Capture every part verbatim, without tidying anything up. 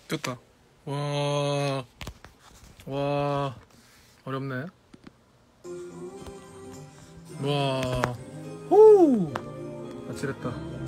됐다. 와, 와, 어렵네. 와, 호! 아찔했다.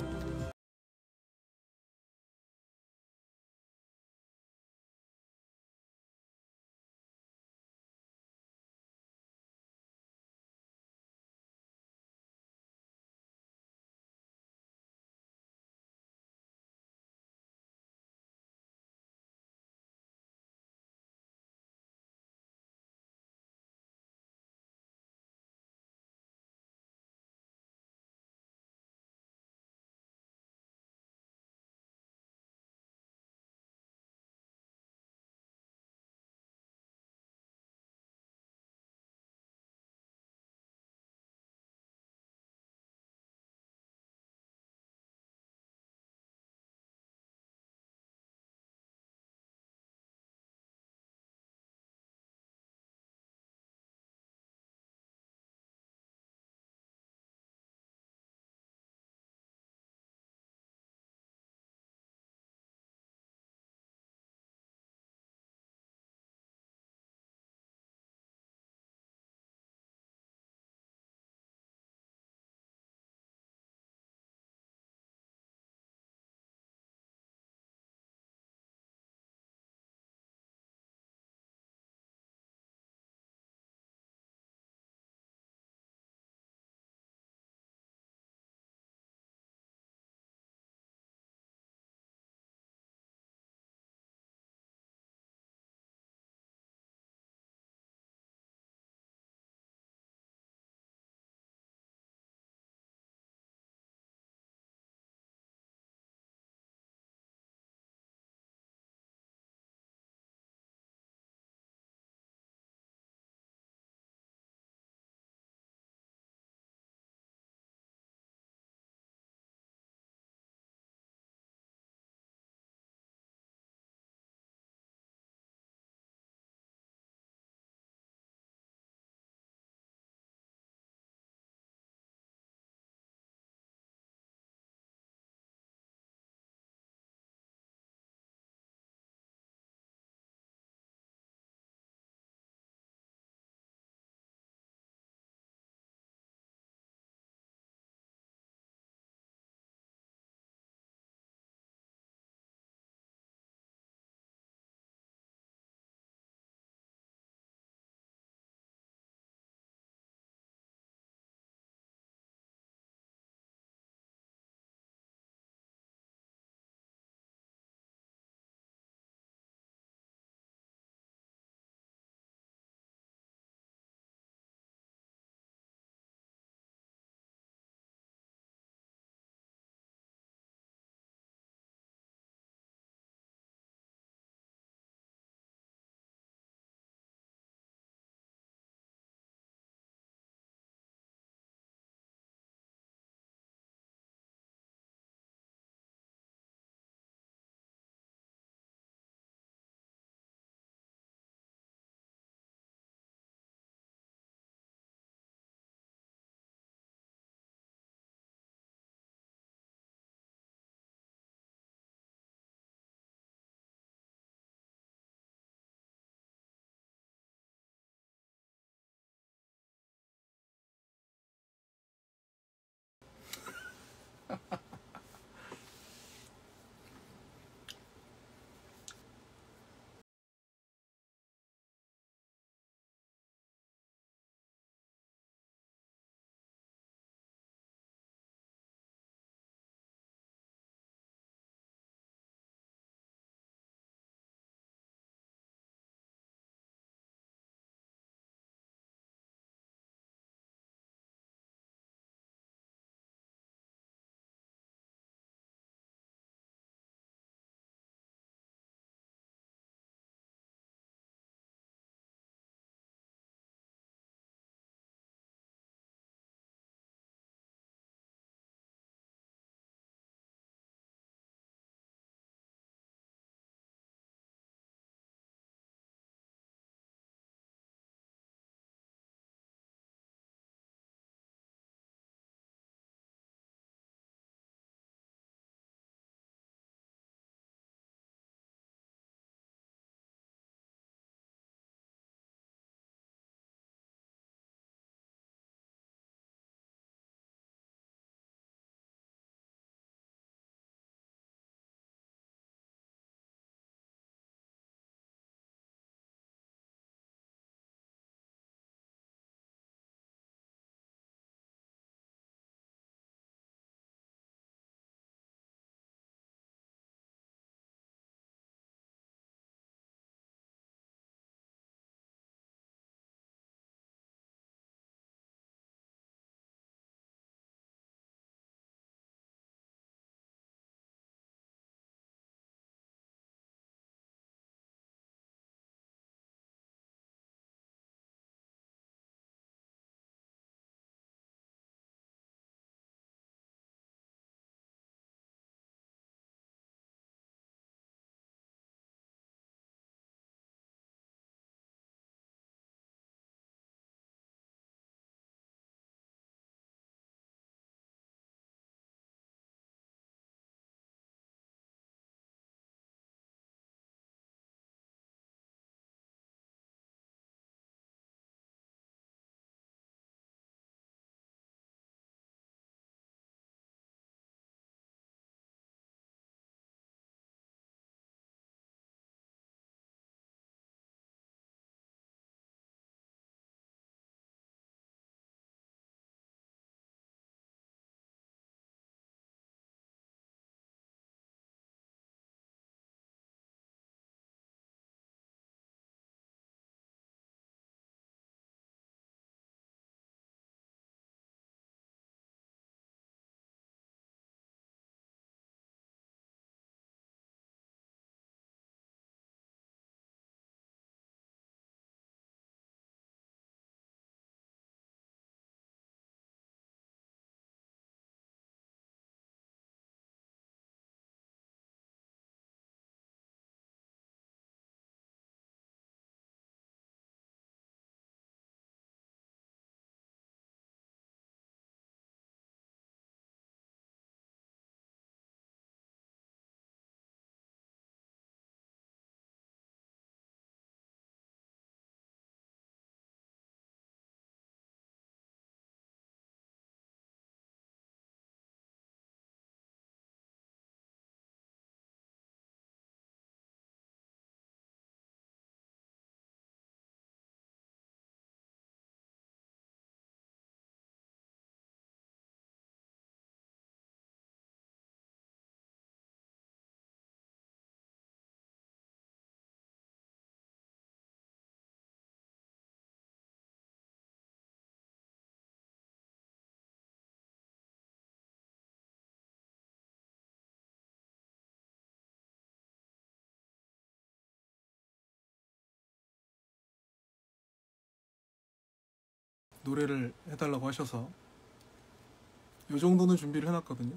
노래를 해달라고 하셔서 요 정도는 준비를 해놨거든요.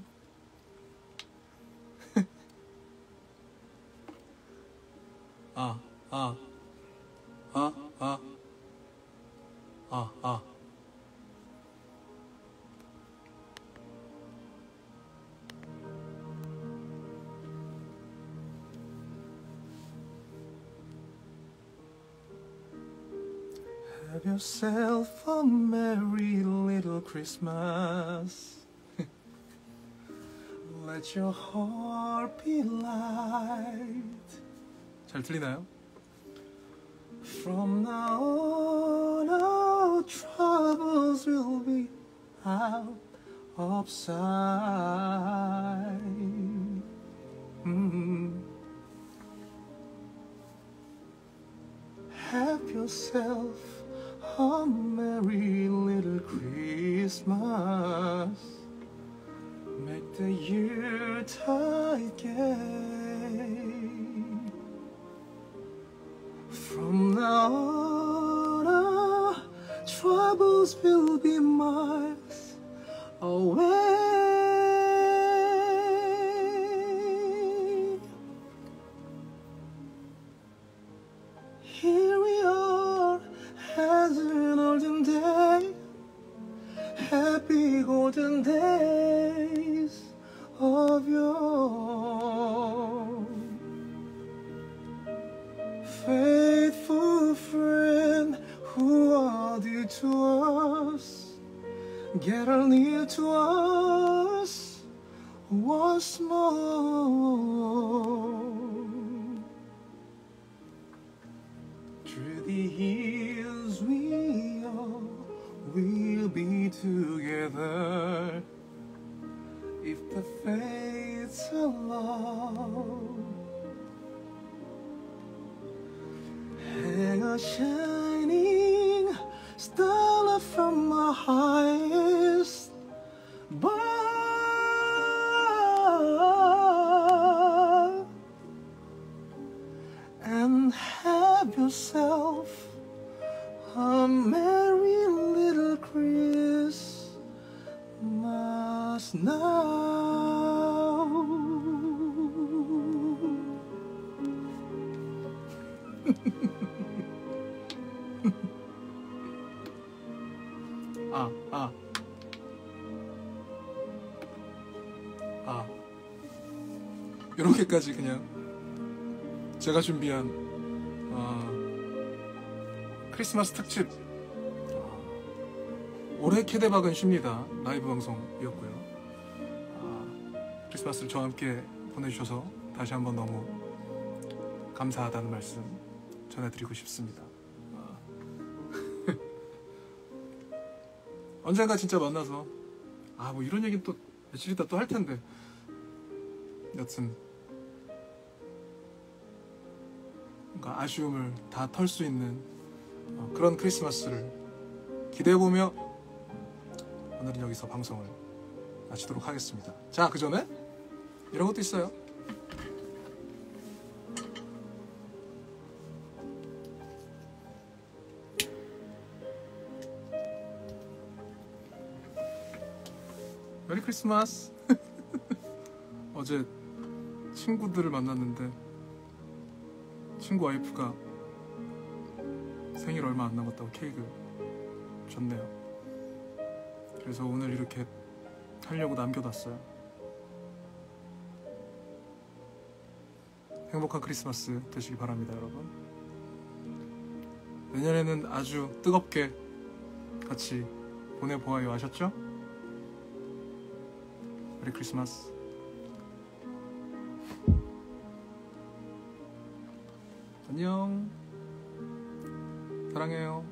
아, 아, 아, 아, 아, 아. Have yourself a merry little Christmas. Let your heart be light. 잘 들리나요? From now on our troubles will be out of sight. Mm-hmm. Have yourself a merry little Christmas. Make the Yuletide gay. From now on our troubles will be miles away. Here we are as an olden day, happy golden days of yore. Faithful friend, who are dear to us, gather near to us once more. Through the years we all will be together, if the fates allow. Hang a shining star from my highest bough, and have yourself a merry little Christmas now. 아, 아, 아, 이렇게까지 그냥 제가 준비한 아, 크리스마스 특집 올해 캐데박은 쉽니다 라이브 방송이었고요. 아, 크리스마스를 저와 함께 보내주셔서 다시 한번 너무 감사하다는 말씀 전해드리고 싶습니다. 아. 언젠가 진짜 만나서 아 뭐 이런 얘기는 또 며칠 있다 또 할 텐데, 여튼 뭔가 아쉬움을 다 털 수 있는 어, 그런 크리스마스를 기대해보며 오늘은 여기서 방송을 마치도록 하겠습니다. 자, 그 전에 이런 것도 있어요. 메리 크리스마스. 어제 친구들을 만났는데 친구 와이프가 생일 얼마 안 남았다고 케이크 줬네요. 그래서 오늘 이렇게 하려고 남겨놨어요. 행복한 크리스마스 되시기 바랍니다, 여러분. 내년에는 아주 뜨겁게 같이 보내보아요. 아셨죠? 메리 크리스마스. 안녕. 사랑해요.